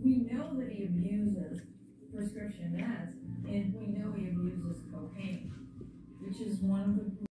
we know that he abuses prescription meds, and we know he abuses cocaine, which is one of the